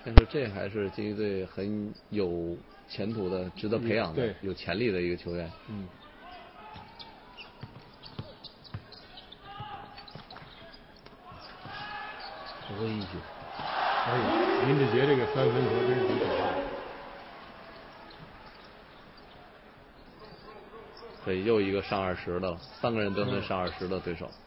但是这还是金鱼队很有前途的、值得培养的、有潜力的一个球员。 多一局。林志杰这个3分球真是挺可怕的。 对，又一个上20的了，3个人得分上20的对手。